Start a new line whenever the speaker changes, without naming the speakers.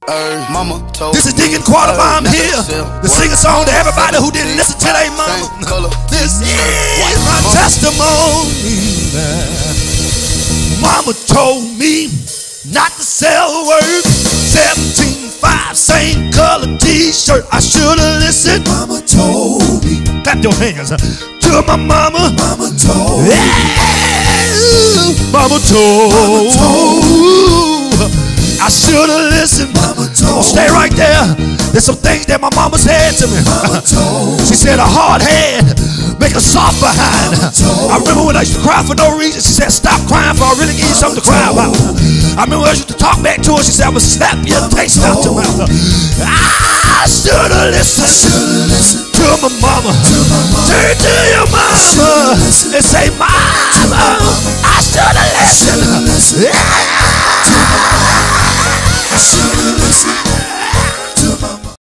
Mama told
This is Deacon Qualify. I'm here to sing a song to everybody who didn't listen to their mama. This is my testimony. Mama told me not to sell work. 17.5, same color t-shirt. I should've listened. Mama told me. Clap your hands to my mama. Mama told me. Mama told. I should've listened. Mama told. Stay right there. There's some things that my mama said to me. Mama told. She said a hard head make a soft behind. I remember when I used to cry for no reason. She said stop crying for I really give you something to cry about. I remember when I used to talk back to her. She said I'm gonna slap your taste out your mouth. I should've listened to my mama. Turn to your mama and say mama, I should've listened.